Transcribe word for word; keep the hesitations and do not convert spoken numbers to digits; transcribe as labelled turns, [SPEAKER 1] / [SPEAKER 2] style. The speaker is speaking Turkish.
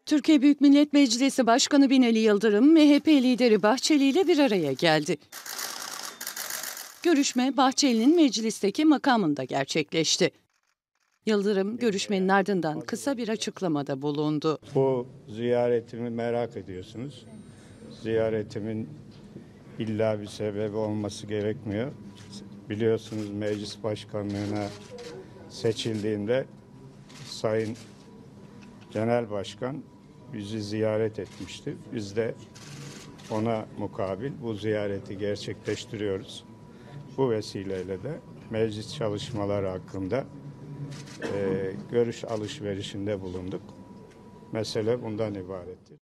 [SPEAKER 1] Türkiye Büyük Millet Meclisi Başkanı Binali Yıldırım, M H P lideri Bahçeli ile bir araya geldi. Görüşme Bahçeli'nin meclisteki makamında gerçekleşti. Yıldırım, görüşmenin ardından kısa bir açıklamada bulundu.
[SPEAKER 2] Bu ziyaretimi merak ediyorsunuz. Ziyaretimin illa bir sebebi olması gerekmiyor. Biliyorsunuz meclis başkanlığına seçildiğimde Sayın Genel Başkan bizi ziyaret etmişti. Biz de ona mukabil bu ziyareti gerçekleştiriyoruz. Bu vesileyle de meclis çalışmaları hakkında e, görüş alışverişinde bulunduk. Mesele bundan ibarettir.